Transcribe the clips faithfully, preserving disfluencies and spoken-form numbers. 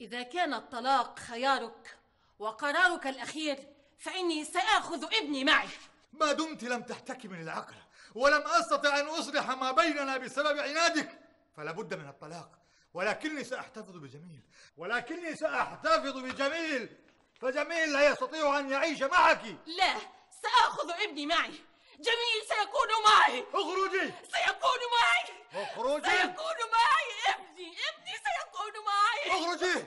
إذا كان الطلاق خيارك وقرارك الأخير فإني سآخذ ابني معي. ما دمت لم تحتك من العقل ولم أستطع أن أصلح ما بيننا بسبب عنادك فلا بد من الطلاق، ولكني سأحتفظ بجميل ولكني سأحتفظ بجميل فجميل لا يستطيع أن يعيش معك. لا، سآخذ ابني معي. جميل سيكون معي. اخرجي. سيكون معي. اخرجي. سيكون معي. ابني ابني سيكون معي. اخرجي.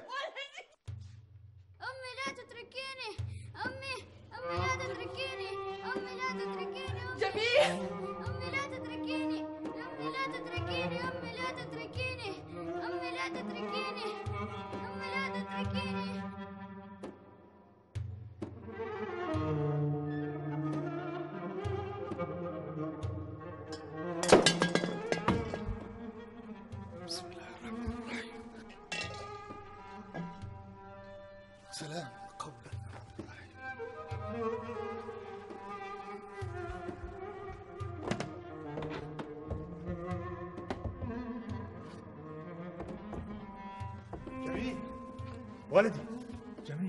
أمي لا تتركيني. أمي أمي لا تتركيني. أمي لا تتركيني. جميل. أمي لا تتركيني. أمي لا تتركيني. أمي لا تتركيني. أمي لا تتركيني. أمي لا تتركيني. بسم الله الرحمن الرحيم. سلام قولا من رب الرحيم. جميل ولدي جميل.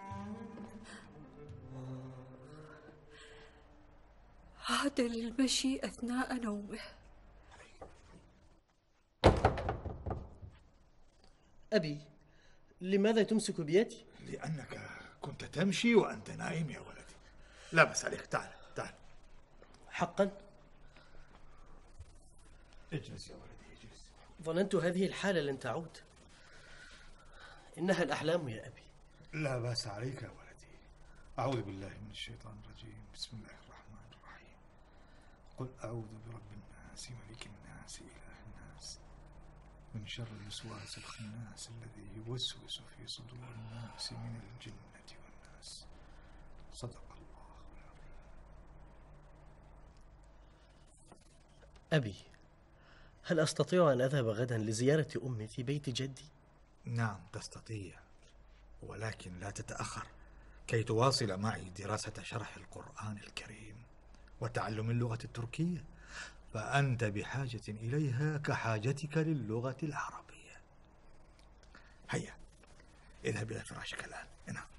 عاد للمشي أثناء نومه. أبي، لماذا تمسك بيدي؟ لأنك كنت تمشي وأنت نائم يا ولدي. لا بس عليك، تعال تعال. حقا؟ اجلس يا ولدي اجلس. ظننت هذه الحالة لن تعود. إنها الأحلام يا أبي. لا بأس عليك يا ولدي. أعوذ بالله من الشيطان الرجيم. بسم الله الرحمن الرحيم. قل أعوذ برب الناس ملك الناس إله الناس من شر الوسواس الخناس الذي يوسوس في صدور الناس من الجنة والناس. صدق الله العظيم. أبي، هل أستطيع أن أذهب غدا لزيارة أمي في بيت جدي؟ نعم تستطيع، ولكن لا تتأخر كي تواصل معي دراسة شرح القرآن الكريم وتعلم اللغة التركية، فأنت بحاجة إليها كحاجتك للغة العربية. هيا اذهب إلى فراشك الآن. نعم.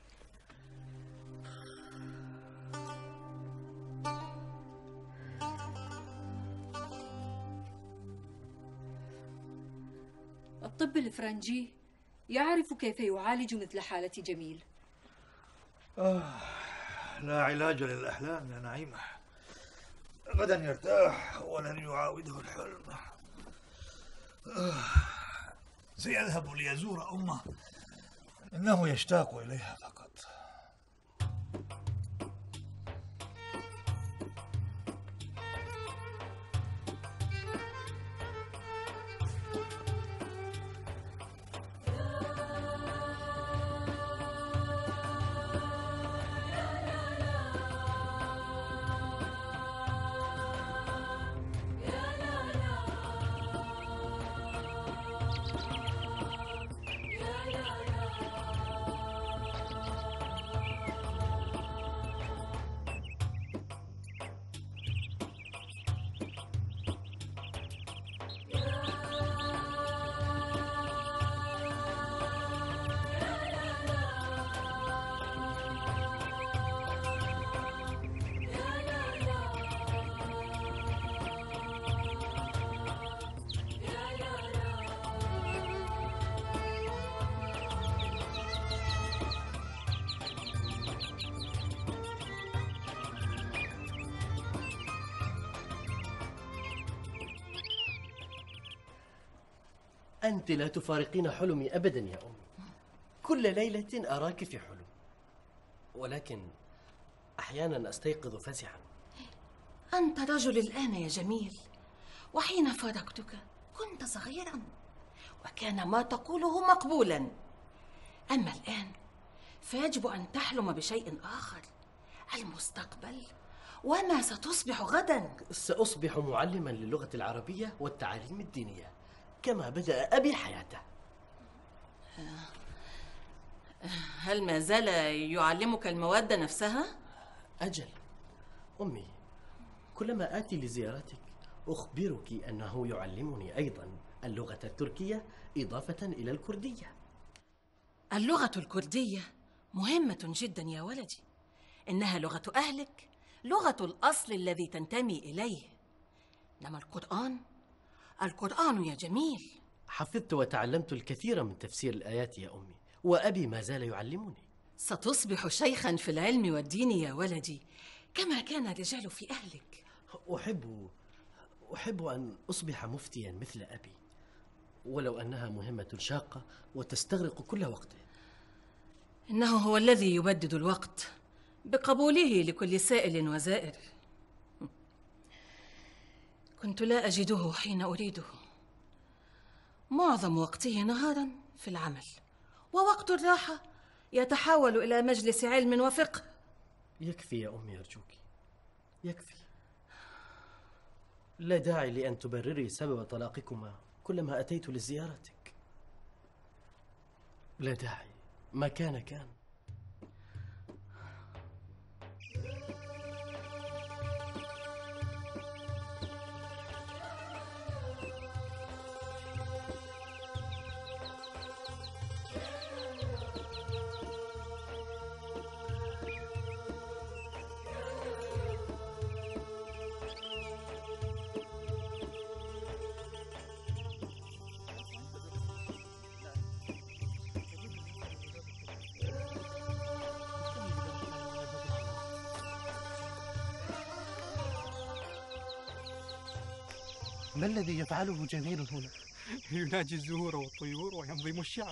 الطب الفرنجي يعرف كيف يعالج مثل حالة جميل. آه لا علاج للأحلام يا نعيمة. غدا يرتاح ولن يعاوده الحلم. آه سيذهب ليزور أمه، إنه يشتاق إليها فقط. أنت لا تفارقين حلمي أبدا يا أمي. كل ليلة أراك في حلم، ولكن أحيانا أستيقظ فزعا. أنت رجل الآن يا جميل، وحين فارقتك كنت صغيرا وكان ما تقوله مقبولا، أما الآن فيجب أن تحلم بشيء آخر، المستقبل وما ستصبح غدا. سأصبح معلما للغة العربية والتعاليم الدينية كما بدأ أبي حياته. هل ما زال يعلمك المواد نفسها؟ أجل أمي، كلما آتي لزيارتك أخبرك أنه يعلمني أيضا اللغة التركية إضافة إلى الكردية. اللغة الكردية مهمة جدا يا ولدي، إنها لغة أهلك، لغة الأصل الذي تنتمي إليه. إنما القرآن، القرآن يا جميل. حفظت وتعلمت الكثير من تفسير الآيات يا أمي، وأبي ما زال يعلمني. ستصبح شيخا في العلم والدين يا ولدي، كما كان الرجال في أهلك. أحب أحب أن أصبح مفتيا مثل أبي، ولو أنها مهمة شاقة وتستغرق كل وقته. إنه هو الذي يبدد الوقت بقبوله لكل سائل وزائر. كنت لا أجده حين أريده. معظم وقته نهارا في العمل، ووقت الراحة يتحول إلى مجلس علم وفقه. يكفي يا أمي أرجوك، يكفي. لا داعي لأن تبرري سبب طلاقكما كلما أتيت لزيارتك. لا داعي، ما كان كان. ما الذي يفعله جميل هنا؟ يناجي الزهور والطيور وينظم الشعر.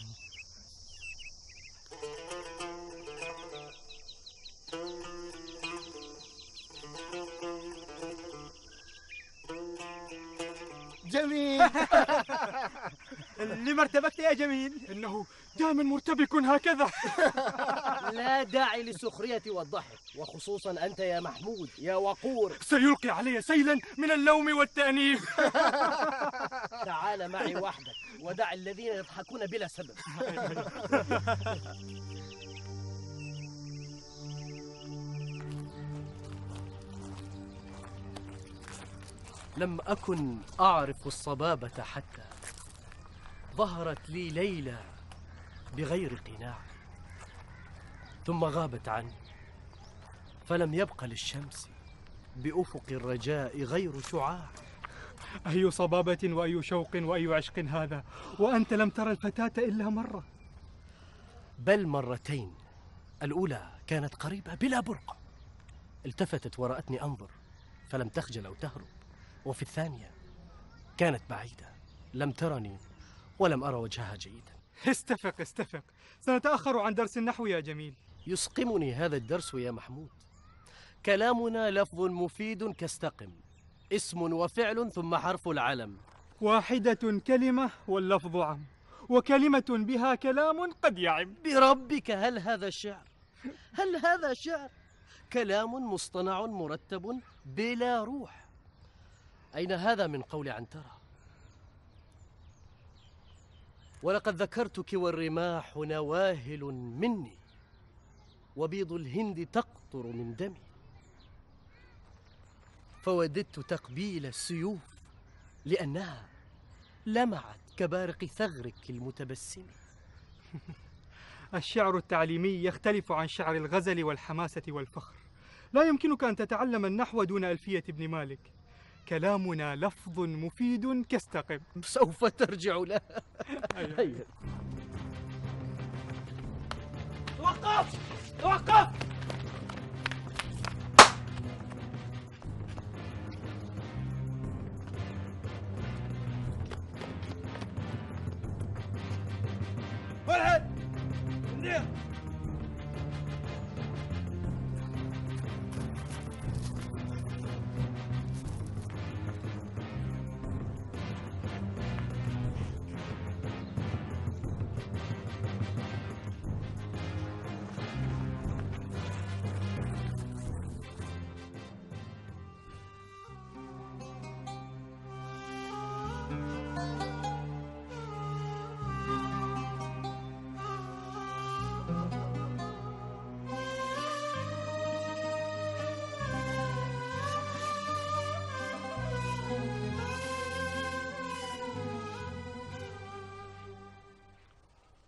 جميل. لما ارتبكت يا جميل؟ إنه دائما مرتبك هكذا. لا داعي للسخرية والضحك، وخصوصا أنت يا محمود يا وقور. سيلقي علي سيلا من اللوم والتأنيب. تعال معي وحدك ودع الذين يضحكون بلا سبب. لم أكن أعرف الصبابة حتى ظهرت لي ليلى بغير قناع، ثم غابت عني، فلم يبق للشمس بأفق الرجاء غير شعاع. أي صبابة وأي شوق وأي عشق هذا، وأنت لم ترى الفتاة إلا مرة. بل مرتين. الأولى كانت قريبة بلا برقع، التفتت ورأتني أنظر فلم تخجل أو تهرب، وفي الثانية كانت بعيدة، لم ترني ولم أرى وجهها جيدا. استفق استفق، سنتأخر عن درس النحو يا جميل. يسقمني هذا الدرس يا محمود. كلامنا لفظ مفيد كاستقم، اسم وفعل ثم حرف العلم. واحدة كلمة واللفظ عم، وكلمة بها كلام قد يعم. بربك هل هذا شعر؟ هل هذا شعر؟ كلام مصطنع مرتب بلا روح. أين هذا من قول عنترة؟ ولقد ذكرتك والرماح نواهل مني، وبيض الهند تقطر من دمي، فوددت تقبيل السيوف لأنها لمعت كبارق ثغرك المتبسم. الشعر التعليمي يختلف عن شعر الغزل والحماسة والفخر. لا يمكنك أن تتعلم النحو دون ألفية ابن مالك. كلامنا لفظ مفيد كاستقم. سوف ترجع لها. هيا. توقف توقف. ولد منير.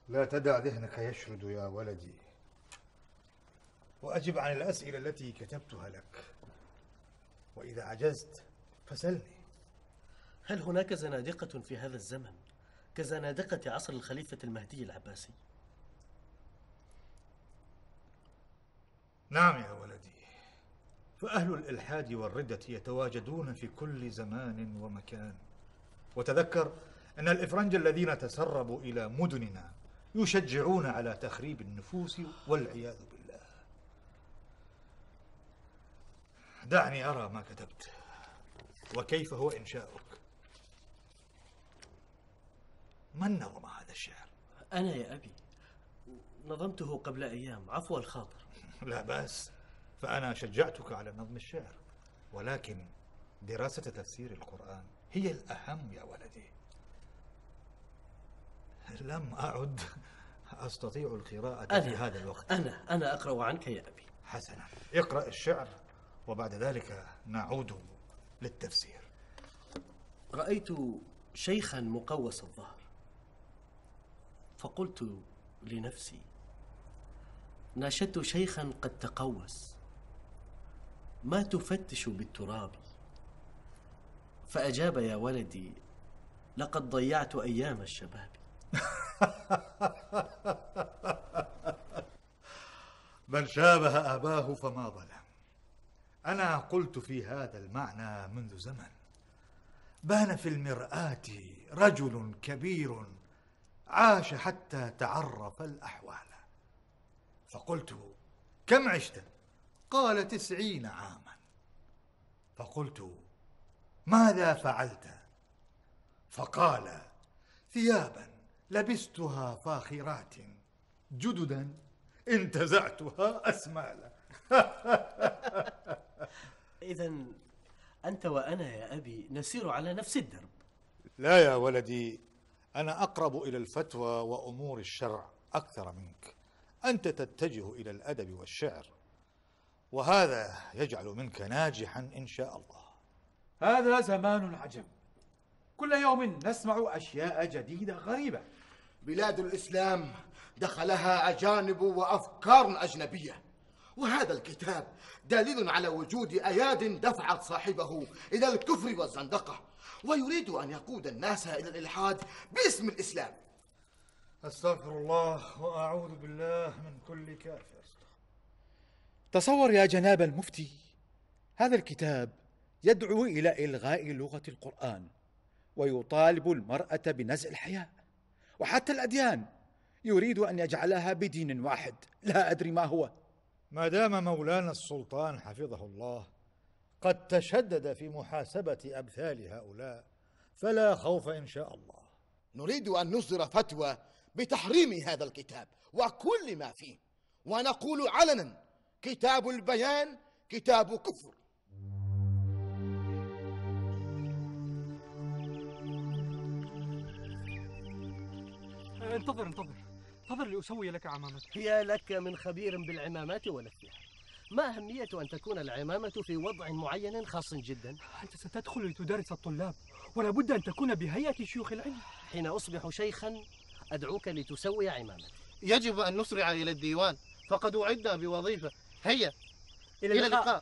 لا تدع ذهنك يشرد يا ولدي، وأجب عن الأسئلة التي كتبتها لك، وإذا عجزت فسلني. هل هناك زنادقة في هذا الزمن كزنادقة عصر الخليفة المهدي العباسي؟ نعم يا ولدي، فأهل الإلحاد والردة يتواجدون في كل زمان ومكان. وتذكر أن الإفرنج الذين تسربوا إلى مدننا يشجعون على تخريب النفوس والعياذ بالله. دعني أرى ما كتبت وكيف هو إنشاؤك. من نظم هذا الشعر؟ أنا يا أبي، نظمته قبل أيام، عفو الخاطر. لا بأس، فأنا شجعتك على نظم الشعر، ولكن دراسة تفسير القرآن هي الأهم يا ولدي. لم أعد أستطيع القراءة في هذا الوقت. أنا أنا أقرأ عنك يا أبي. حسنا، اقرأ الشعر وبعد ذلك نعود للتفسير. رأيت شيخا مقوس الظهر، فقلت لنفسي: ناشدت شيخا قد تقوس، ما تفتش بالتراب. فأجاب: يا ولدي، لقد ضيعت أيام الشباب. من شابه أباه فما ظلم. أنا قلت في هذا المعنى منذ زمن. بان في المرآة رجل كبير عاش حتى تعرف الأحوال. فقلت: كم عشت؟ قال: تسعين عاما. فقلت: ماذا فعلت؟ فقال: ثيابا لبستها فاخرات، جددا انتزعتها أسمالا. إذن أنت وأنا يا أبي نسير على نفس الدرب. لا يا ولدي، أنا أقرب إلى الفتوى وأمور الشرع أكثر منك. أنت تتجه إلى الأدب والشعر، وهذا يجعل منك ناجحا إن شاء الله. هذا زمان عجب، كل يوم نسمع أشياء جديدة غريبة. بلاد الإسلام دخلها أجانب وأفكار أجنبية، وهذا الكتاب دليل على وجود أياد دفعت صاحبه إلى الكفر والزندقة، ويريد أن يقود الناس إلى الإلحاد باسم الإسلام. أستغفر الله وأعوذ بالله من كل كافر. تصور يا جناب المفتي، هذا الكتاب يدعو إلى إلغاء لغة القرآن، ويطالب المرأة بنزع الحياء، وحتى الأديان يريد أن يجعلها بدين واحد، لا أدري ما هو. ما دام مولانا السلطان حفظه الله قد تشدد في محاسبة أمثال هؤلاء فلا خوف إن شاء الله. نريد أن نصدر فتوى بتحريم هذا الكتاب وكل ما فيه، ونقول علنا: كتاب البيان كتاب كفر. انتظر انتظر انتظر لأسوي لك عمامتك. يا لك من خبير بالعمامات ولفها. ما أهمية أن تكون العمامة في وضع معين خاص جدا؟ أنت ستدخل لتدرس الطلاب، ولا بد أن تكون بهيئة شيوخ العلم. حين أصبح شيخا أدعوك لتسوي عمامتي. يجب أن نسرع إلى الديوان، فقد أعدنا بوظيفة. هيا إلى اللقاء.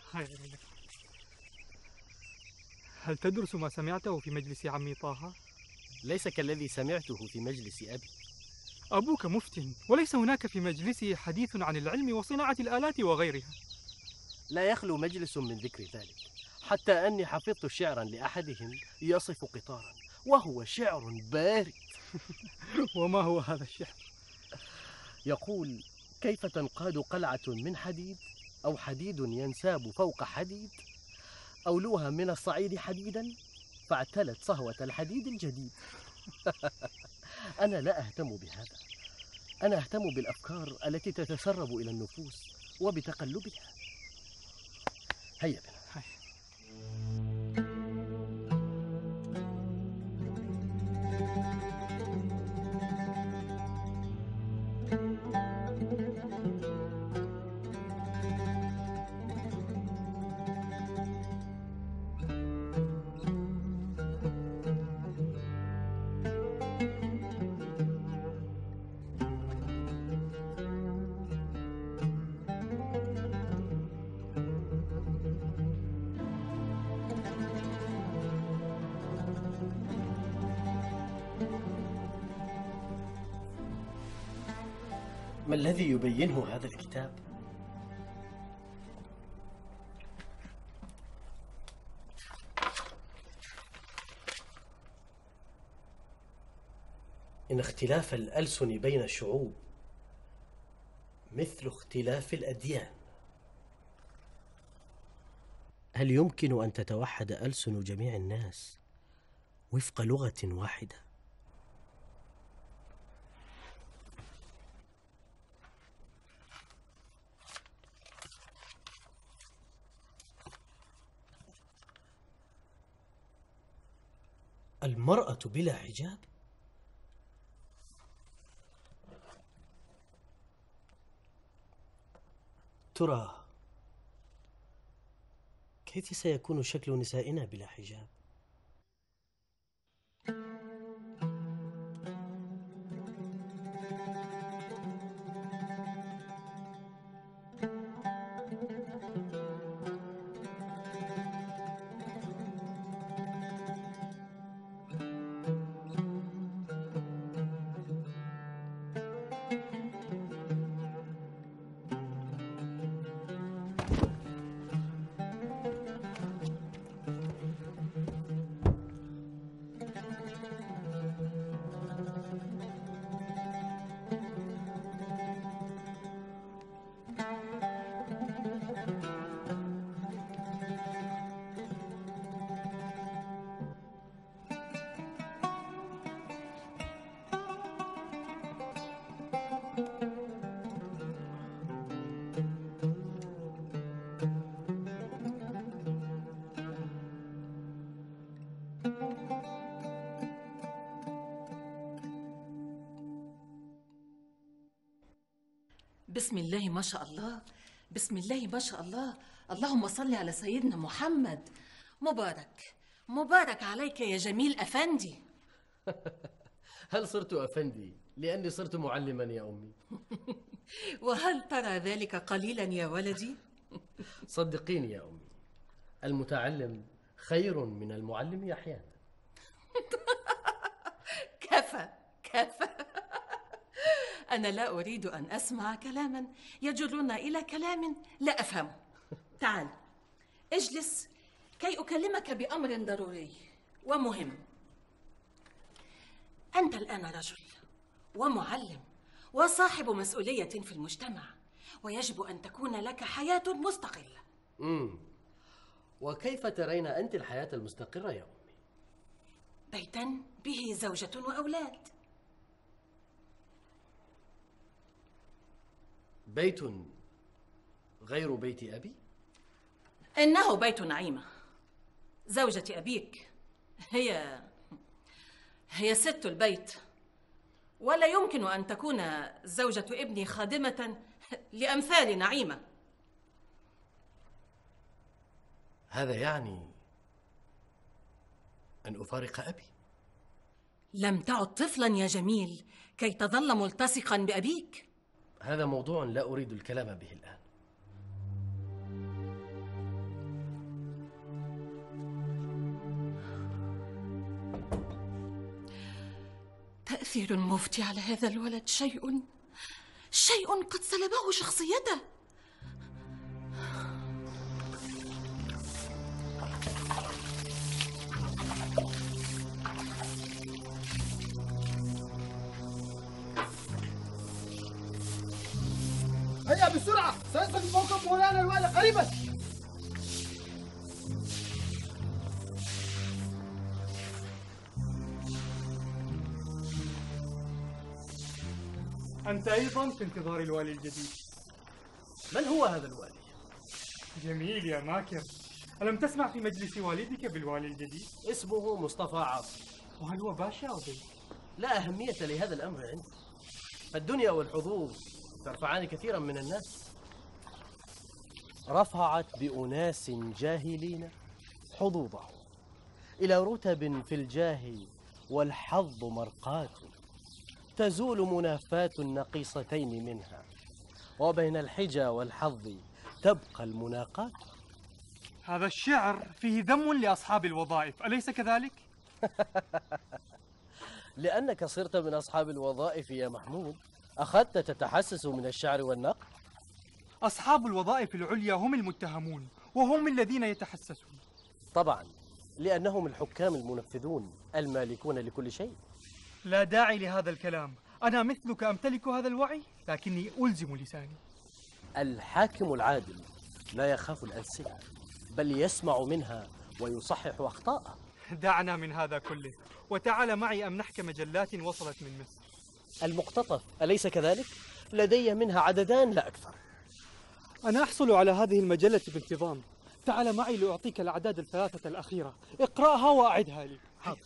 هل تدرس ما سمعته في مجلس عمي طه؟ ليس كالذي سمعته في مجلس أبي. أبوك مفت، وليس هناك في مجلسه حديث عن العلم وصناعة الآلات وغيرها. لا يخلو مجلس من ذكر ذلك، حتى أني حفظت شعرا لأحدهم يصف قطارا، وهو شعر بارد. وما هو هذا الشعر؟ يقول: كيف تنقاد قلعة من حديد، أو حديد ينساب فوق حديد، أولوها من الصعيد حديدا فاعتلت صهوة الحديد الجديد. أنا لا أهتم بهذا، أنا أهتم بالأفكار التي تتسرب إلى النفوس وبتقلبها. هيا بنا. ما الذي يبينه هذا الكتاب؟ إن اختلاف الألسن بين الشعوب مثل اختلاف الأديان. هل يمكن أن تتوحد ألسن جميع الناس وفق لغة واحدة؟ المرأة بلا حجاب؟ ترى كيف سيكون شكل نسائنا بلا حجاب؟ بسم الله ما شاء الله، بسم الله ما شاء الله، اللهم صل على سيدنا محمد. مبارك مبارك عليك يا جميل أفندي. هل صرت أفندي لأني صرت معلما يا أمي؟ وهل ترى ذلك قليلا يا ولدي؟ صدقيني يا أمي، المتعلم خير من المعلم أحيانا. كفى كفى. أنا لا أريد أن أسمع كلاما يجرنا إلى كلام لا أفهمه. تعال اجلس كي أكلمك بأمر ضروري ومهم. أنت الآن رجل ومعلم وصاحب مسؤولية في المجتمع، ويجب أن تكون لك حياة مستقلة. امم وكيف ترين أنت الحياة المستقرة يا أمي؟ بيتا به زوجة وأولاد. بيت غير بيت أبي؟ إنه بيت نعيمة. زوجة أبيك هي هي ست البيت، ولا يمكن أن تكون زوجة ابني خادمة لأمثال نعيمة. هذا يعني أن أفارق أبي؟ لم تعد طفلا يا جميل كي تظل ملتصقا بأبيك. هذا موضوع لا أريد الكلام به الآن. تأثير المفتي على هذا الولد شيء شيء قد سلبه شخصيته. هيا بسرعة، سيصل موقف مولانا الوالي قريبا. أنت أيضا في انتظار الوالي الجديد. من هو هذا الوالي؟ جميل يا ماكر، ألم تسمع في مجلس والدك بالوالي الجديد؟ اسمه مصطفى عاصم. وهل هو باشا أو بي؟ لا أهمية لهذا الأمر عندي. الدنيا والحظوظ ترفعان كثيرا من الناس. رفعت بأناس جاهلين حظوظهم إلى رتب في الجاه، والحظ مرقاة تزول منافاة النقيصتين منها، وبين الحجى والحظ تبقى المناقاة. هذا الشعر فيه ذم لأصحاب الوظائف، أليس كذلك؟ لأنك صرت من أصحاب الوظائف يا محمود، أخذت تتحسس من الشعر والنقد؟ أصحاب الوظائف العليا هم المتهمون وهم الذين يتحسسون. طبعا، لأنهم الحكام المنفذون المالكون لكل شيء. لا داعي لهذا الكلام، أنا مثلك أمتلك هذا الوعي لكني ألزم لساني. الحاكم العادل لا يخاف الألسنة، بل يسمع منها ويصحح أخطاءها. دعنا من هذا كله وتعال معي أمنحك مجلات وصلت من مصر. المقتطف أليس كذلك؟ لدي منها عددان لا أكثر. أنا أحصل على هذه المجلة بانتظام. تعال معي لأعطيك الأعداد الثلاثة الأخيرة، اقرأها وأعدها لي. حاضر.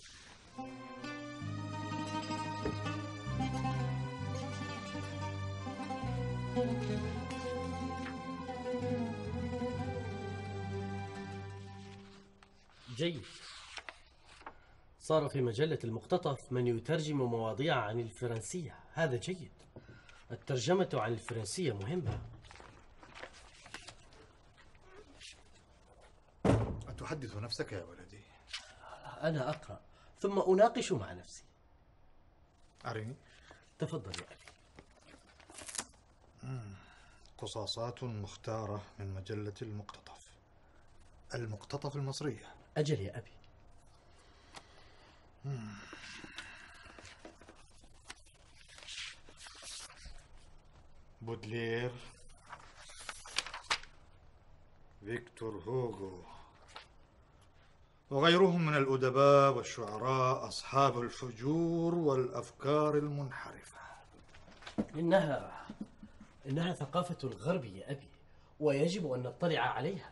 جيد. صار في مجلة المقتطف من يترجم مواضيع عن الفرنسية، هذا جيد. الترجمة عن الفرنسية مهمة. أتحدث نفسك يا ولدي؟ أنا أقرأ ثم أناقش مع نفسي. أرني. تفضل يا أبي. قصاصات مختارة من مجلة المقتطف، المقتطف المصرية. أجل يا أبي. مم. بودلير، فيكتور هوغو وغيرهم من الأدباء والشعراء أصحاب الفجور والأفكار المنحرفة. إنها إنها ثقافة الغرب يا أبي، ويجب أن نطلع عليها.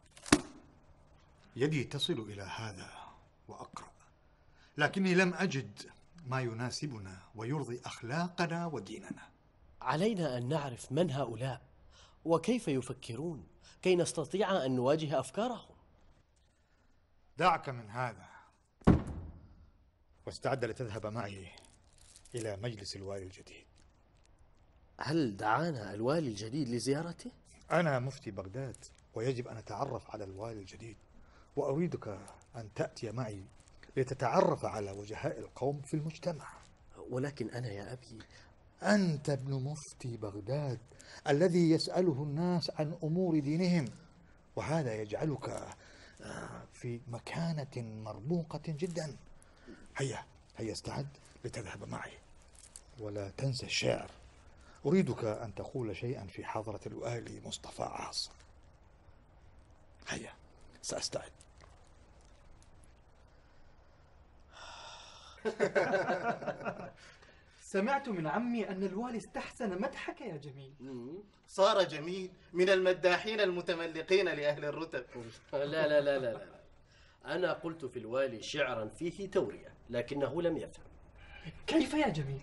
يدي تصل إلى هذا وأقرأ، لكني لم أجد ما يناسبنا ويرضي أخلاقنا وديننا. علينا أن نعرف من هؤلاء وكيف يفكرون كي نستطيع أن نواجه أفكارهم. دعك من هذا واستعد لتذهب معي إلى مجلس الوالي الجديد. هل دعانا الوالي الجديد لزيارته؟ أنا مفتي بغداد ويجب أن أتعرف على الوالي الجديد، وأريدك أن تأتي معي لتتعرف على وجهاء القوم في المجتمع. ولكن أنا يا أبي، أنت ابن مفتي بغداد الذي يسأله الناس عن أمور دينهم، وهذا يجعلك في مكانة مرموقة جدا. هيا هيا استعد لتذهب معي، ولا تنسى الشعر. أريدك أن تقول شيئا في حضرة الوالي مصطفى عاصم. هيا سأستعد. سمعت من عمي أن الوالي استحسن مدحك يا جميل. صار جميل من المداحين المتملقين لأهل الرتب. لا لا لا لا لا، أنا قلت في الوالي شعرا فيه تورية لكنه لم يفهم. كيف يا جميل؟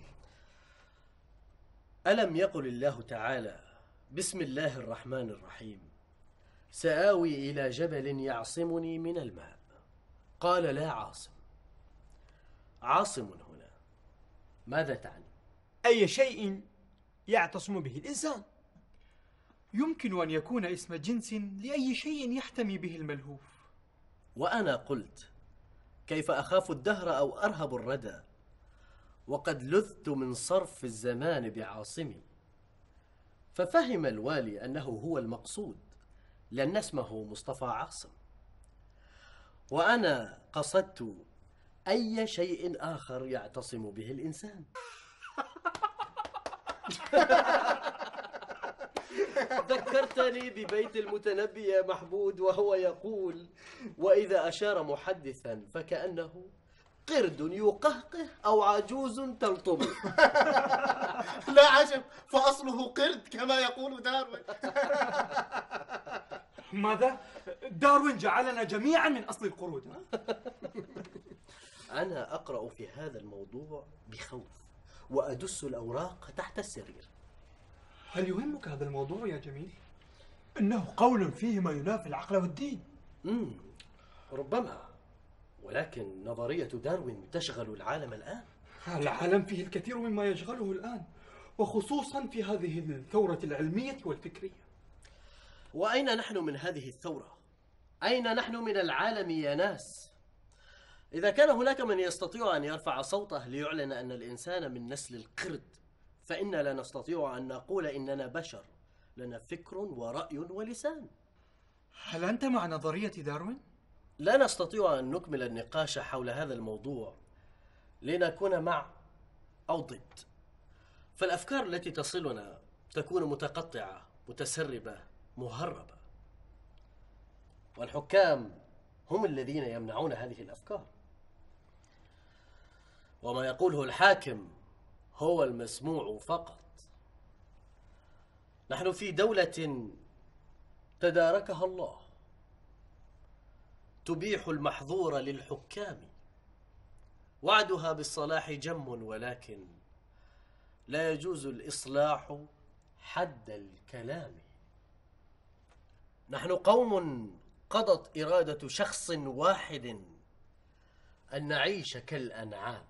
ألم يقل الله تعالى: بسم الله الرحمن الرحيم، سآوي إلى جبل يعصمني من الماء. قال: لا عاصم. عاصم هنا ماذا تعني؟ أي شيء يعتصم به الإنسان. يمكن أن يكون اسم جنس لأي شيء يحتمي به الملهوف. وأنا قلت: كيف أخاف الدهر أو أرهب الردى، وقد لذت من صرف الزمان بعاصمي. ففهم الوالي أنه هو المقصود، لأن اسمه مصطفى عاصم. وأنا قصدت أي شيء آخر يعتصم به الإنسان. ذكرتني ببيت المتنبي يا محمود وهو يقول: وإذا أشار محدثا فكأنه قرد يقهقه أو عجوز تلطم. لا عجب، فأصله قرد كما يقول داروين. ماذا؟ داروين جعلنا جميعا من أصل القرود. أنا أقرأ في هذا الموضوع بخوف وأدس الأوراق تحت السرير. هل يهمك هذا الموضوع يا جميل؟ إنه قول فيه ما ينافي العقل والدين. مم. ربما، ولكن نظرية داروين تشغل العالم الآن. العالم فيه الكثير مما يشغله الآن، وخصوصا في هذه الثورة العلمية والفكرية. وأين نحن من هذه الثورة؟ أين نحن من العالم يا ناس؟ إذا كان هناك من يستطيع أن يرفع صوته ليعلن أن الإنسان من نسل القرد، فإنا لا نستطيع أن نقول إننا بشر، لنا فكر ورأي ولسان. هل أنت مع نظرية داروين؟ لا نستطيع أن نكمل النقاش حول هذا الموضوع لنكون مع أو ضد، فالأفكار التي تصلنا تكون متقطعة متسربة مهربة، والحكام هم الذين يمنعون هذه الأفكار، وما يقوله الحاكم هو المسموع فقط. نحن في دولة تداركها الله تبيح المحظور للحكام، وعدها بالصلاح جم ولكن لا يجوز الإصلاح حد الكلام. نحن قوم قضت إرادة شخص واحد أن نعيش كالأنعام.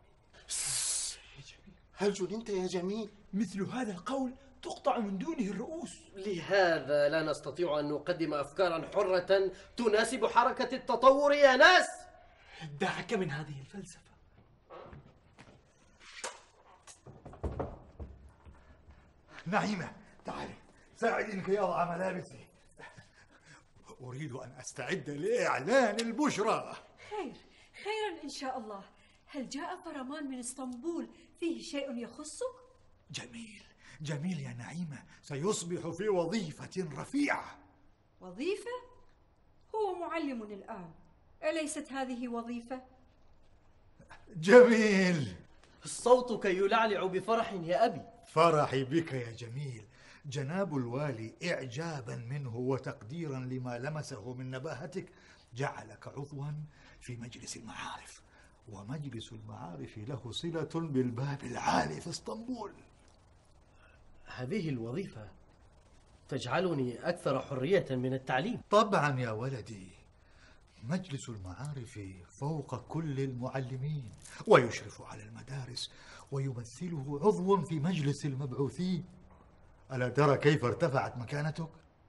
هل جننت يا جميل؟ مثل هذا القول تقطع من دونه الرؤوس. لهذا لا نستطيع أن نقدم أفكارا حرة تناسب حركة التطور يا ناس. دعك من هذه الفلسفة. نعيمة تعالي ساعديني كي أضع ملابسي، أريد أن أستعد لإعلان البشرى. خير خيرا إن شاء الله. هل جاء فرمان من اسطنبول فيه شيء يخصك؟ جميل جميل يا نعيمة سيصبح في وظيفة رفيعة. وظيفة؟ هو معلم الآن، أليست هذه وظيفة؟ جميل. صوتك يلعلع بفرح يا أبي. فرحي بك يا جميل. جناب الوالي إعجابا منه وتقديرا لما لمسه من نباهتك جعلك عضوا في مجلس المعارف، ومجلس المعارف له صلة بالباب العالي في اسطنبول. هذه الوظيفة تجعلني أكثر حرية من التعليم. طبعا يا ولدي، مجلس المعارف فوق كل المعلمين ويشرف على المدارس ويمثله عضو في مجلس المبعوثين. ألا ترى كيف ارتفعت مكانتك؟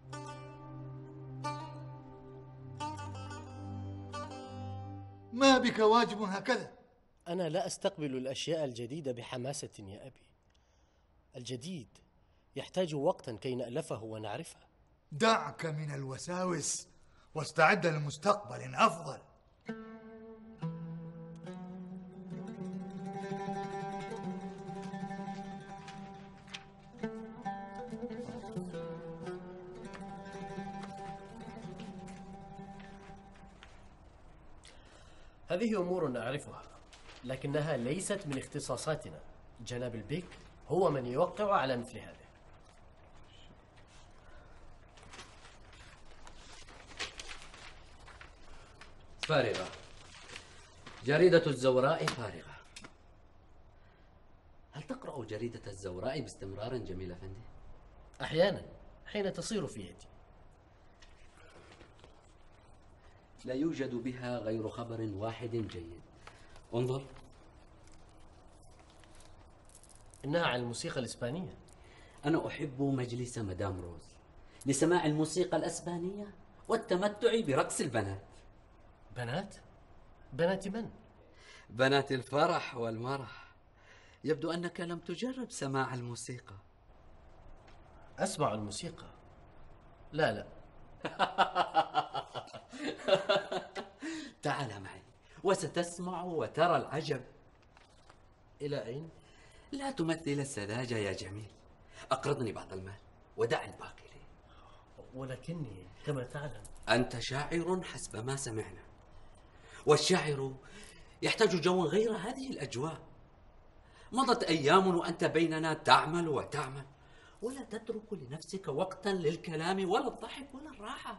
ما بك واجب هكذا؟ أنا لا أستقبل الأشياء الجديدة بحماسة يا أبي. الجديد يحتاج وقتا كي نألفه ونعرفه. دعك من الوساوس واستعد لمستقبل أفضل. هذه أمور نعرفها، لكنها ليست من اختصاصاتنا. جناب البيك هو من يوقع على مثل هذا. فارغة. جريدة الزوراء فارغة. هل تقرأ جريدة الزوراء باستمرار جميل أفندي؟ أحيانا حين تصير في يدي. لا يوجد بها غير خبر واحد جيد. انظر. إنها عن الموسيقى الإسبانية. أنا أحب مجلس مدام روز لسماع الموسيقى الأسبانية والتمتع برقص البنات. بنات؟ بنات من؟ بنات الفرح والمرح. يبدو أنك لم تجرب سماع الموسيقى. أسمع الموسيقى؟ لا لا. تعال معي وستسمع وترى العجب. إلى أين؟ لا تمثل السذاجة يا جميل. أقرضني بعض المال ودع الباقي لي. ولكني كما تعلم أنت شاعر حسب ما سمعنا، والشاعر يحتاج جو غير هذه الأجواء. مضت أيام وأنت بيننا تعمل وتعمل ولا تترك لنفسك وقتا للكلام ولا الضحك ولا الراحة.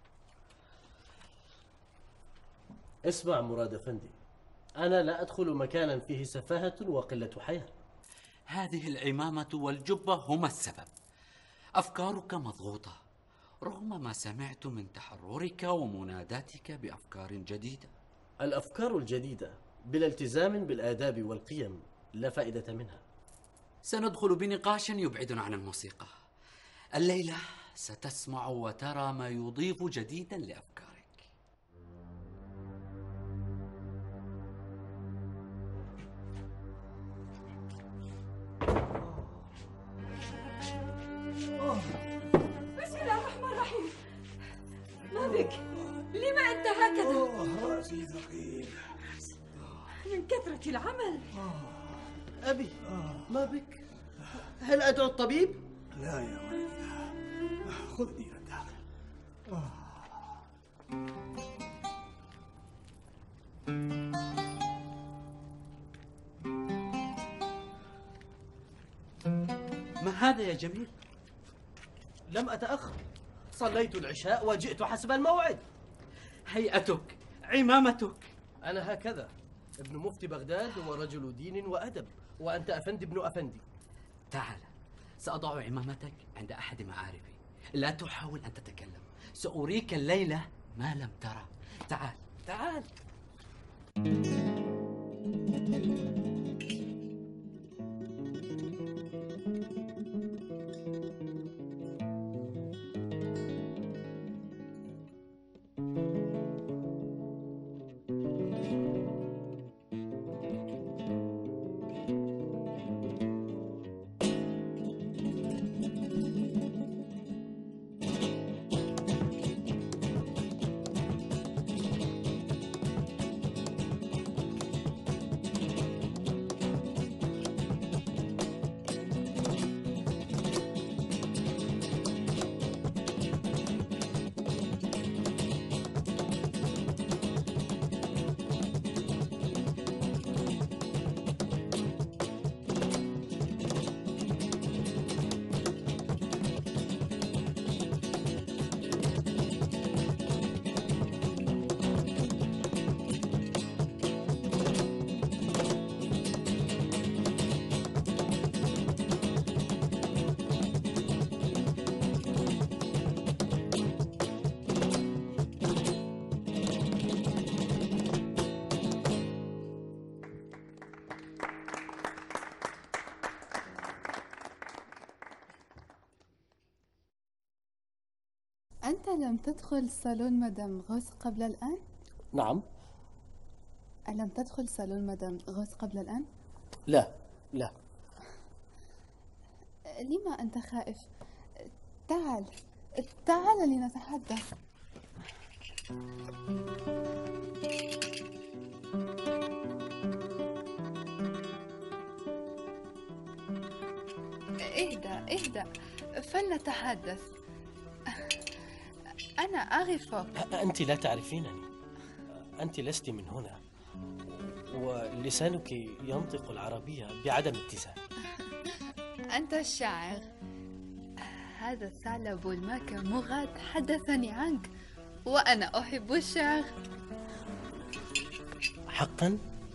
اسمع مراد أفندي، أنا لا أدخل مكانا فيه سفاهة وقلة حياة. هذه العمامة والجبة هما السبب. أفكارك مضغوطة رغم ما سمعت من تحررك ومناداتك بأفكار جديدة. الأفكار الجديدة بلا التزام بالآداب والقيم لا فائدة منها. سندخل بنقاش يبعدنا عن الموسيقى. الليلة ستسمع وترى ما يضيف جديدا لأفكارك. رأسي ثقيل من كثرة العمل. أبي ما بك؟ هل أدعو الطبيب؟ لا يا ولدي، خذني إلى الداخل. ما هذا يا جميل؟ لم أتأخر، صليت العشاء وجئت حسب الموعد. هيئتك، عمامتك. أنا هكذا، ابن مفتي بغداد ورجل دين وأدب، وأنت أفندي ابن أفندي. تعال، سأضع عمامتك عند أحد معارفي. لا تحاول أن تتكلم، سأريك الليلة ما لم ترى. تعال تعال. أنت لم تدخل صالون مدام غوث قبل الآن؟ نعم. ألم تدخل صالون مدام غوث قبل الآن؟ لا لا. لما أنت خائف؟ تعال تعال لنتحدث. اهدأ اهدأ فلنتحدث. أنا أعرفك. أنت لا تعرفينني، أنت لست من هنا، ولسانك ينطق العربية بعدم اتزان. أنت الشاعر. هذا الثعلب الماك مغاد حدثني عنك، وأنا أحب الشعر. حقا؟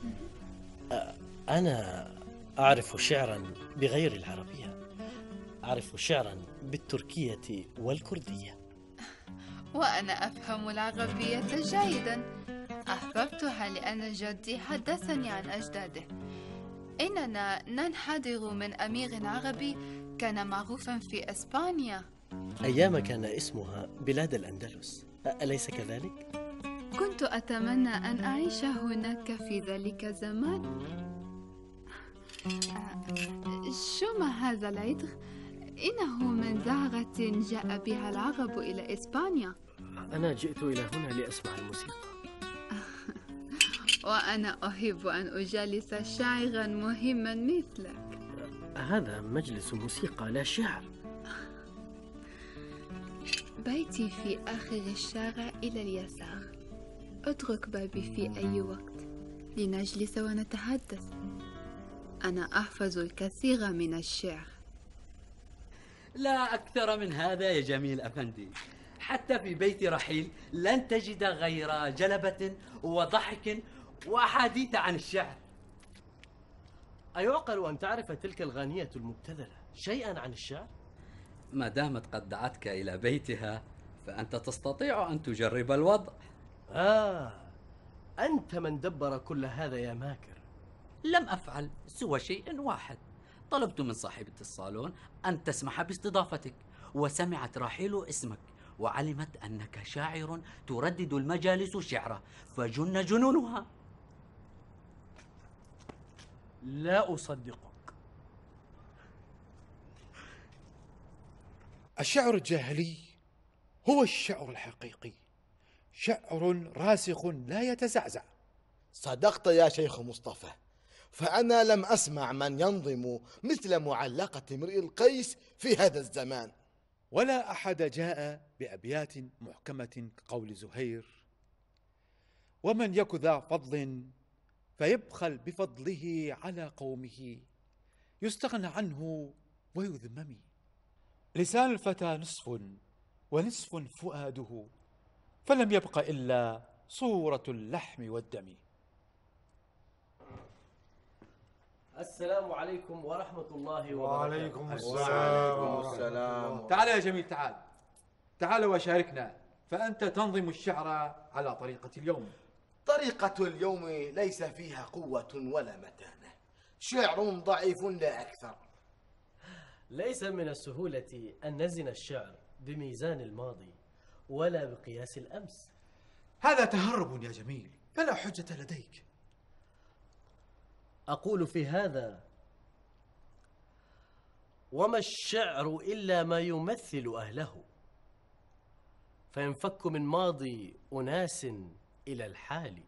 أنا أعرف شعرا بغير العربية، أعرف شعرا بالتركية والكردية. وأنا أفهم العربية جيدا، أحببتها لأن جدي حدثني عن أجداده. إننا ننحدر من أمير عربي كان معروفا في إسبانيا. أيام كان اسمها بلاد الأندلس، أليس كذلك؟ كنت أتمنى أن أعيش هناك في ذلك الزمان. شو ما هذا العطر؟ إنه من زهرة جاء بها العرب إلى إسبانيا. أنا جئت إلى هنا لأسمع الموسيقى. وأنا أحب أن أجالس شاعرا مهما مثلك. هذا مجلس موسيقى لا شعر. بيتي في آخر الشارع إلى اليسار. اترك بابي في أي وقت لنجلس ونتحدث. أنا أحفظ الكثير من الشعر. لا أكثر من هذا يا جميل أفندي. حتى في بيت رحيل لن تجد غير جلبة وضحك وأحاديث عن الشعر. أيعقل أن تعرف تلك الغانية المبتذلة شيئا عن الشعر؟ ما دامت قد دعتك إلى بيتها فأنت تستطيع أن تجرب الوضع. آه، أنت من دبر كل هذا يا ماكر. لم أفعل سوى شيء واحد. طلبت من صاحبة الصالون أن تسمح باستضافتك، وسمعت رحيل اسمك وعلمت أنك شاعر تردد المجالس شعره فجن جنونها. لا أصدقك. الشعر الجاهلي هو الشعر الحقيقي، شعر راسخ لا يتزعزع. صدقت يا شيخ مصطفى، فأنا لم أسمع من ينظم مثل معلقة امرئ القيس في هذا الزمان. ولا أحد جاء بأبيات محكمة كقول زهير: ومن يك ذا فضل فيبخل بفضله على قومه يستغنى عنه ويذمم. لسان الفتى نصف ونصف فؤاده، فلم يبق إلا صورة اللحم والدم. السلام عليكم ورحمة الله وبركاته. وعليكم السلام. السلام. تعال يا جميل، تعال تعال وشاركنا، فأنت تنظم الشعر على طريقة اليوم. طريقة اليوم ليس فيها قوة ولا متانة، شعر ضعيف لا أكثر. ليس من السهولة أن نزن الشعر بميزان الماضي ولا بقياس الأمس. هذا تهرب يا جميل، فلا حجة لديك. أقول في هذا: وما الشعر إلا ما يمثل أهله، فينفك من ماضي أناس إلى الحال،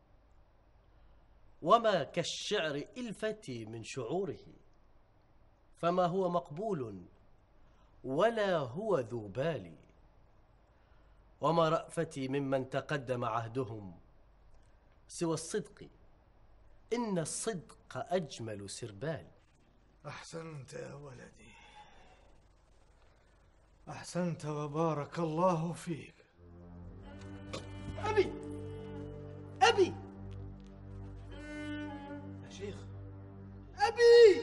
وما كالشعر الفتي من شعوره، فما هو مقبول ولا هو ذو بال، وما رأفتي ممن تقدم عهدهم سوى الصدق، إن الصدق أجمل سربال. أحسنت يا ولدي، أحسنت وبارك الله فيك. أبي أبي يا شيخ، أبي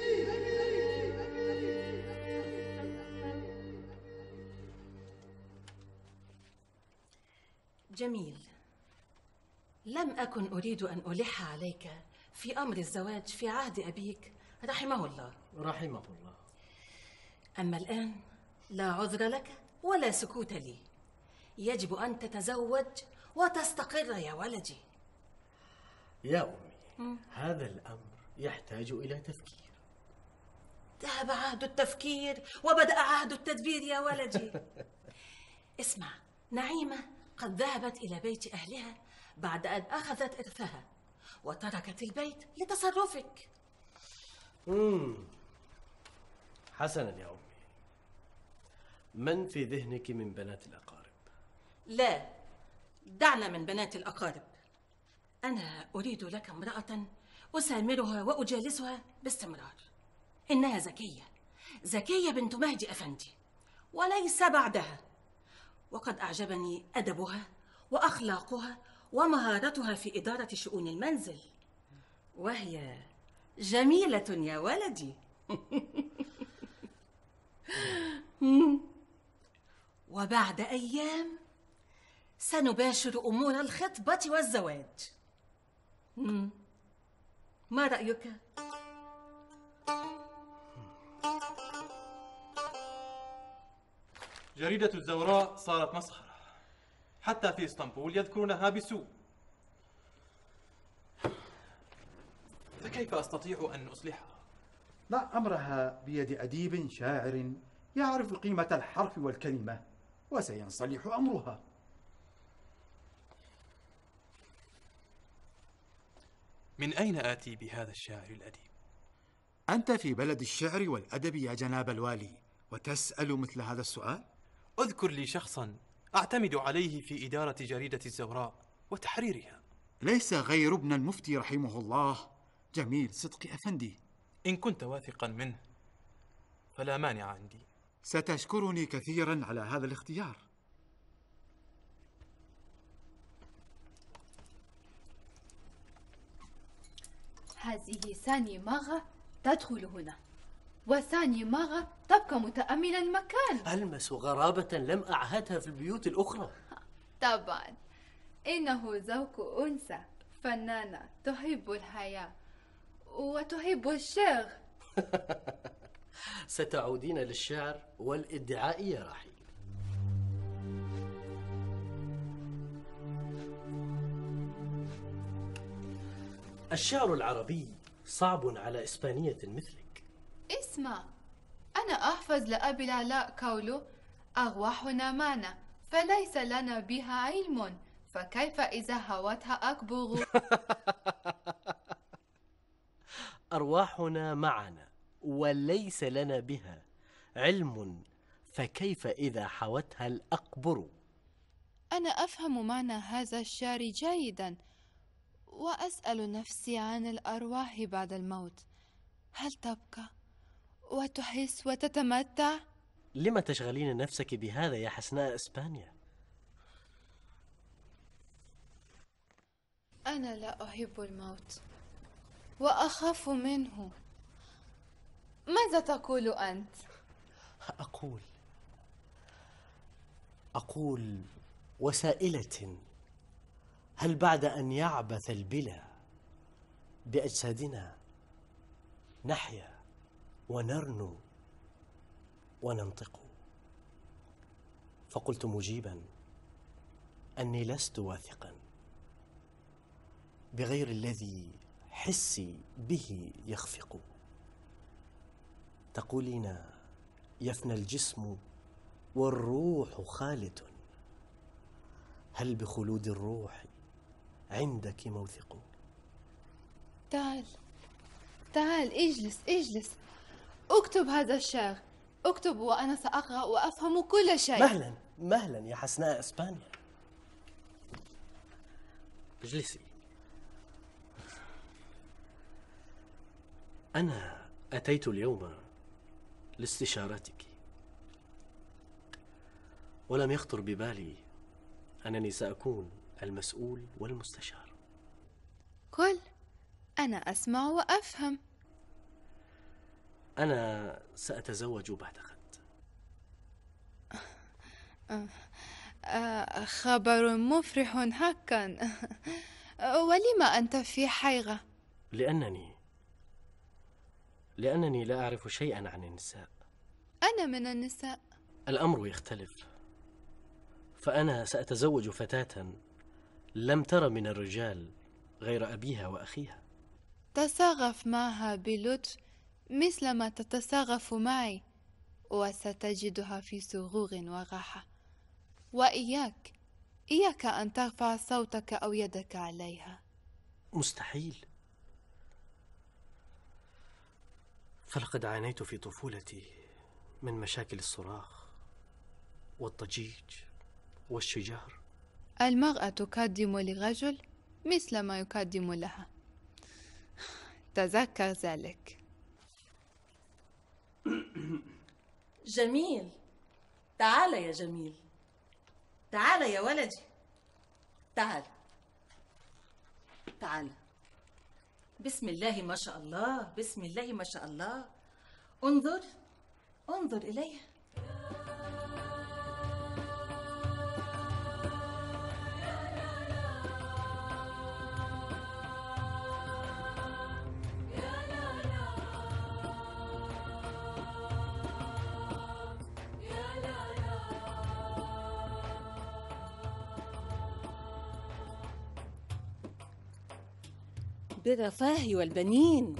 جميل، لم أكن أريد أن ألح عليك في أمر الزواج في عهد أبيك رحمه الله. رحمه الله. أما الآن لا عذر لك ولا سكوت لي، يجب أن تتزوج وتستقر يا ولدي. يا أمي، هذا الأمر يحتاج إلى تفكير. ذهب عهد التفكير وبدأ عهد التدبير يا ولدي. اسمع، نعيمة قد ذهبت إلى بيت أهلها بعد أن أخذت إرثها وتركت البيت لتصرفك. مم. حسنا يا أمي، من في ذهنك من بنات الأقارب؟ لا، دعنا من بنات الأقارب. أنا أريد لك امرأة أسامرها وأجالسها باستمرار. إنها ذكية، ذكية بنت مهدي أفندي وليس بعدها، وقد أعجبني أدبها وأخلاقها ومهارتها في إدارة شؤون المنزل، وهي جميلة يا ولدي. وبعد أيام سنباشر أمور الخطبة والزواج. ما رأيك؟ جريدة الزوراء صارت مسخرة، حتى في اسطنبول يذكرونها بسوء، فكيف أستطيع أن أصلحها؟ ضع أمرها بيد أديب شاعر يعرف قيمة الحرف والكلمة، وسينصلح أمرها. من أين آتي بهذا الشاعر الأديب؟ أنت في بلد الشعر والأدب يا جناب الوالي، وتسأل مثل هذا السؤال؟ اذكر لي شخصا أعتمد عليه في إدارة جريدة الزوراء وتحريرها. ليس غير ابن المفتي رحمه الله، جميل صدقي أفندي. إن كنت واثقا منه فلا مانع عندي. ستشكرني كثيرا على هذا الاختيار. هذه ثاني مرة تدخل هنا، وثاني مرة تبقى متأملا المكان. ألمس غرابة لم أعهدها في البيوت الأخرى. طبعا إنه ذوق أنثى فنانة تحب الحياة وتحب الشعر. ستعودين للشعر والادعاء يا رحيل. الشعر العربي صعب على إسبانية مثلك. اسمع، أنا أحفظ لأبي العلاء قوله: أرواحنا معنا فليس لنا بها علم، فكيف إذا هوتها أكبر؟ أرواحنا معنا وليس لنا بها علم، فكيف إذا حوتها الأقبر؟ أنا أفهم معنى هذا الشعر جيدا، وأسأل نفسي عن الأرواح بعد الموت. هل تبقى وتحس وتتمتع؟ لما تشغلين نفسك بهذا يا حسناء إسبانيا؟ أنا لا أحب الموت وأخاف منه. ماذا تقول أنت؟ أقول أقول وسائلة، هل بعد أن يعبث البلا بأجسادنا نحيا ونرنو وننطق؟ فقلت مجيبا أني لست واثقا بغير الذي حسي به يخفق. تقولين يفنى الجسم والروح خالد، هل بخلود الروح عندك موثق؟ تعال تعال اجلس اجلس، اكتب هذا الشعر، اكتب وأنا سأقرأ وأفهم كل شيء. مهلا مهلا يا حسناء إسبانيا، اجلسي. أنا أتيت اليوم لاستشارتك، ولم يخطر ببالي أنني سأكون المسؤول والمستشار. قل، أنا أسمع وأفهم. أنا سأتزوج بعد غد. آه، خبر مفرح حقا. ولما أنت في حيرة؟ لأنني لأنني لا أعرف شيئا عن النساء. أنا من النساء. الأمر يختلف، فأنا سأتزوج فتاة لم تر من الرجال غير أبيها وأخيها. تصرف معها بلطف مثل ما تتصرف معي، وستجدها في سرور وراحة. وإياك إياك أن ترفع صوتك أو يدك عليها. مستحيل، فلقد عانيت في طفولتي من مشاكل الصراخ والضجيج والشجار. المرأة تقدم للرجل مثل ما يقدم لها، تذكر ذلك. جميل، تعال يا جميل، تعال يا ولدي، تعال تعال. بسم الله ما شاء الله، بسم الله ما شاء الله. انظر انظر إليه. بالرفاه والبنين.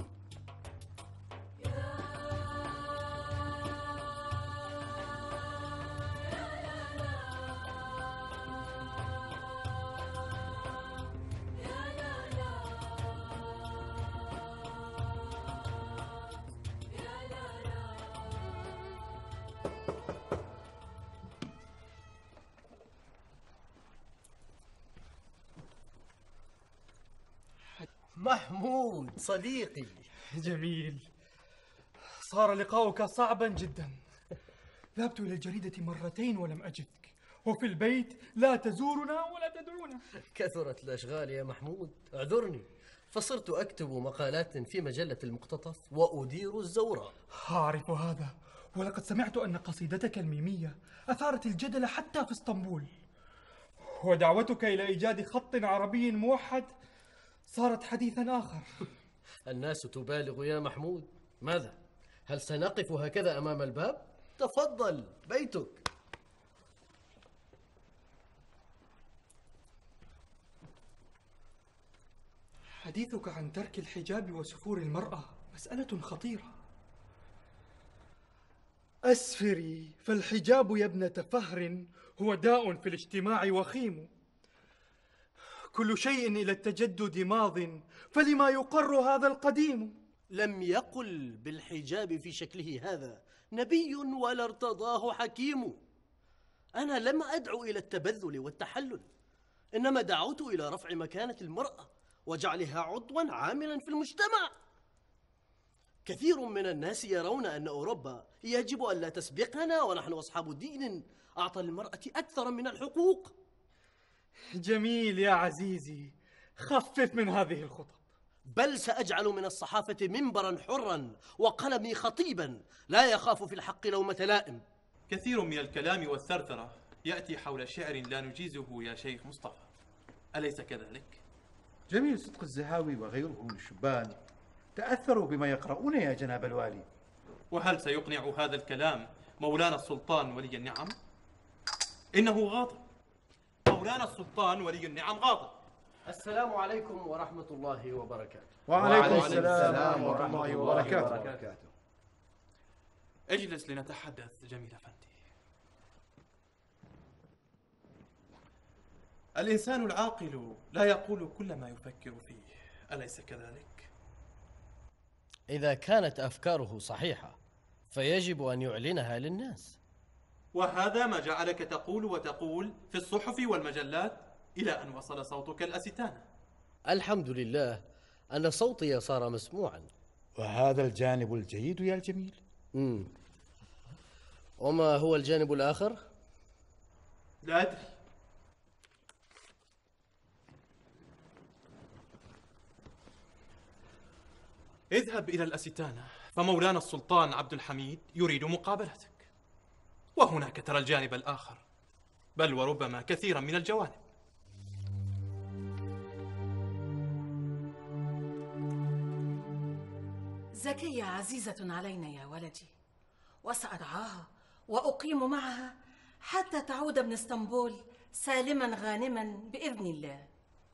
محمود صديقي. جميل، صار لقاؤك صعبا جدا. ذهبت إلى الجريدة مرتين ولم أجدك، وفي البيت لا تزورنا ولا تدعونا. كثرت الأشغال يا محمود، اعذرني، فصرت أكتب مقالات في مجلة المقتطف وأدير الزوراء. أعرف هذا، ولقد سمعت أن قصيدتك الميمية أثارت الجدل حتى في اسطنبول، ودعوتك إلى إيجاد خط عربي موحد صارت حديثا آخر. الناس تبالغ يا محمود. ماذا؟ هل سنقف هكذا أمام الباب؟ تفضل، بيتك. حديثك عن ترك الحجاب وسفور المرأة مسألة خطيرة. أسفري، فالحجاب يا ابنة فهر هو داء في الاجتماع وخيم. كل شيء إلى التجدد ماض، فلما يقر هذا القديم؟ لم يقل بالحجاب في شكله هذا نبي ولا ارتضاه حكيم. أنا لم أدعو إلى التبذل والتحلل، إنما دعوت إلى رفع مكانة المرأة وجعلها عضوا عاملا في المجتمع. كثير من الناس يرون أن أوروبا يجب أن لا تسبقنا، ونحن أصحاب دين أعطى للمرأة أكثر من الحقوق. جميل يا عزيزي، خفف من هذه الخطب. بل سأجعل من الصحافة منبرا حرا وقلمي خطيبا لا يخاف في الحق لومة لائم. كثير من الكلام والثرثرة يأتي حول شعر لا نجيزه يا شيخ مصطفى، أليس كذلك؟ جميل صدق الزهاوي وغيره من الشبان تأثروا بما يقرؤون يا جناب الوالي. وهل سيقنع هذا الكلام مولانا السلطان ولي النعم؟ إنه غاضب، مولانا السلطان ولي النعم غاضب. السلام عليكم ورحمة الله وبركاته. وعليكم السلام ورحمة الله وبركاته. اجلس لنتحدث جميل أفندي. الإنسان العاقل لا يقول كل ما يفكر فيه، أليس كذلك؟ إذا كانت أفكاره صحيحة فيجب أن يعلنها للناس. وهذا ما جعلك تقول وتقول في الصحف والمجلات إلى أن وصل صوتك الأستانة. الحمد لله أن صوتي صار مسموعا. وهذا الجانب الجيد يا الجميل. مم. وما هو الجانب الآخر؟ لا أدري. اذهب إلى الأستانة، فمولانا السلطان عبد الحميد يريد مقابلتك. وهناك ترى الجانب الآخر، بل وربما كثيرا من الجوانب. زكية عزيزة علينا يا ولدي، وسأرعاها وأقيم معها حتى تعود من اسطنبول سالما غانما بإذن الله.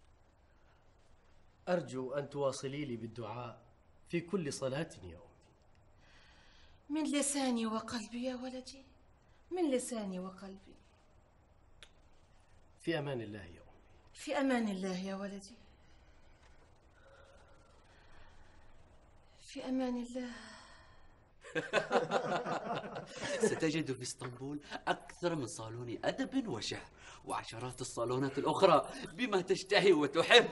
أرجو أن تواصلي لي بالدعاء في كل صلاة يا أمي. من لساني وقلبي يا ولدي، من لساني وقلبي. في أمان الله يا أمي. في أمان الله يا ولدي، في أمان الله. ستجد في اسطنبول أكثر من صالون أدب وشعر، وعشرات الصالونات الأخرى بما تشتهي وتحب.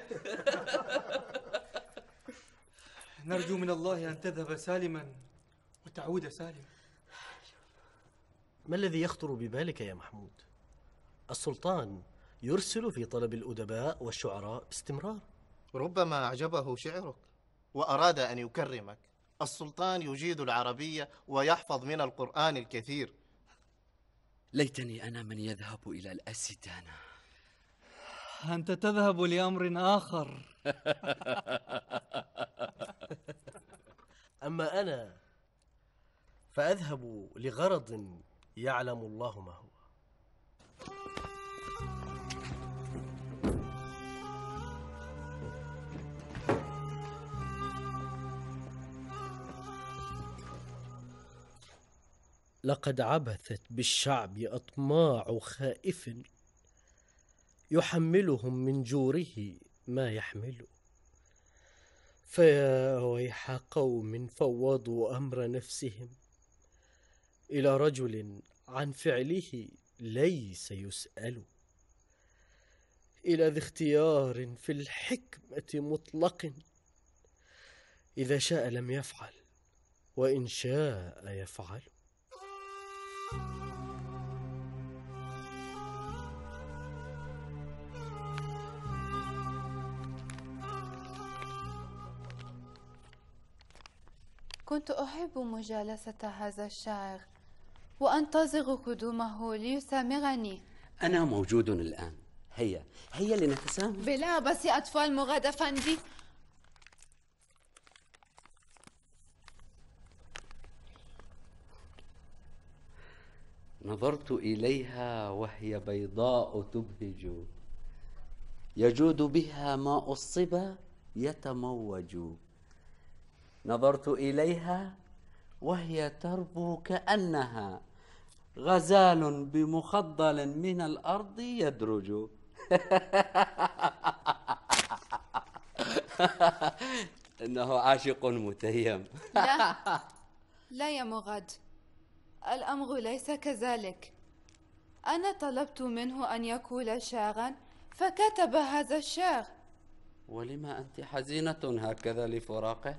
نرجو من الله أن تذهب سالما وتعود سالما. ما الذي يخطر ببالك يا محمود؟ السلطان يرسل في طلب الأدباء والشعراء باستمرار. ربما أعجبه شعرك وأراد أن يكرمك. السلطان يجيد العربية ويحفظ من القرآن الكثير. ليتني أنا من يذهب إلى الأستانة. أنت تذهب لأمر آخر. أما أنا فأذهب لغرض يعلم الله ما هو. لقد عبثت بالشعب أطماع خائف، يحملهم من جوره ما يحمل. فيا ويح قوم فوضوا أمر نفسهم إلى رجل عن فعله ليس يسأل، إلى ذي اختيار في الحكمة مطلق، إذا شاء لم يفعل وإن شاء يفعل. كنت أحب مجالسة هذا الشاعر وأنتظر قدومه ليسامرني. أنا موجود الآن، هيا هيا لنتسامر. بلا بس يا أطفال مراد أفندي. نظرت إليها وهي بيضاء تبهج، يجود بها ماء الصبا يتموج. نظرت إليها وهي تربو كأنها غزال بمخضل من الأرض يدرج. إنه عاشق متيم. لا لا يا مغاد، الأمر ليس كذلك. أنا طلبت منه أن يكون شاعرا فكتب هذا الشعر. ولما أنت حزينة هكذا لفراقه؟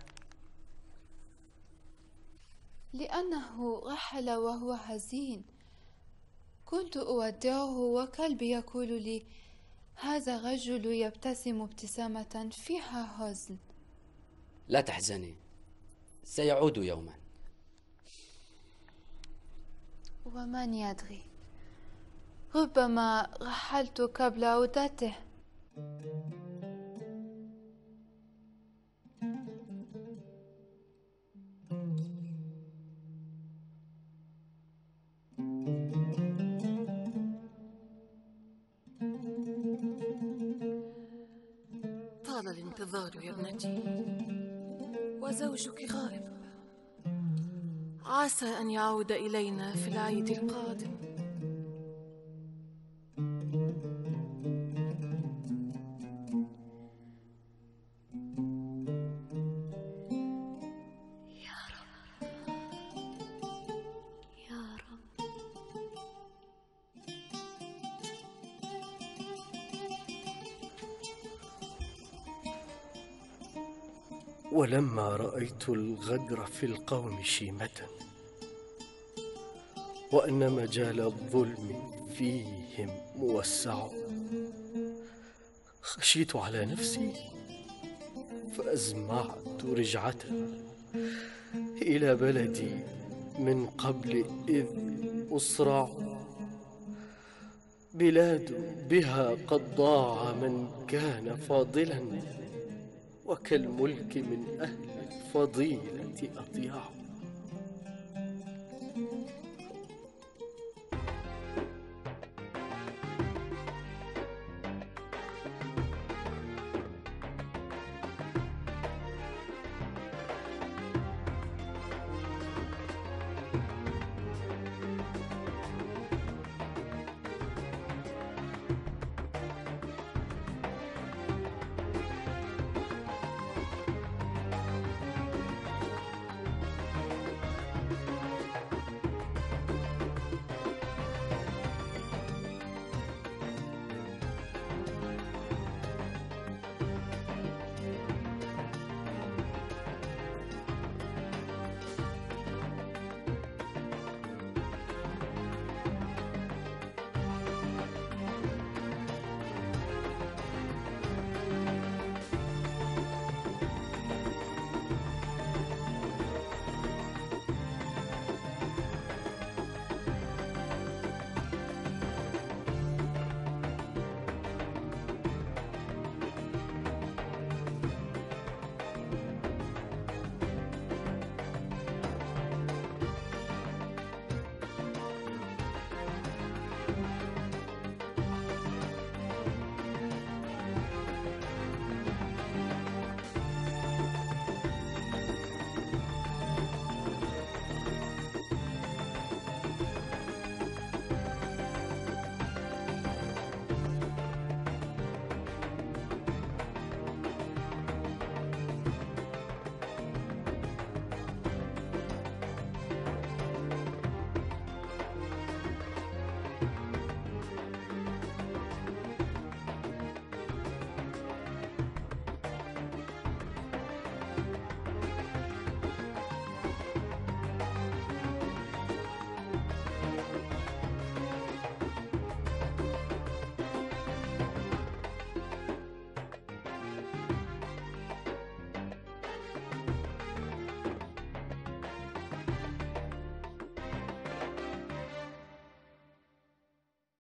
لأنه رحل وهو حزين. كنت أودعه وكلبي يقول لي: هذا الرجل يبتسم ابتسامة فيها حزن. لا تحزني، سيعود يوما. ومن يدري، ربما رحلت قبل عودته. طال الانتظار يا ابنتي، وزوجك غائب. عسى أن يعود إلينا في العيد القادم. يا رب يا رب. ولما رأيت الغدر في القوم شيمة، وأن مجال الظلم فيهم موسع، خشيت على نفسي فأزمعت رجعة إلى بلدي من قبل إذ أسرع. بلاد بها قد ضاع من كان فاضلا، وكالملك من أهل الفضيلة أضياع.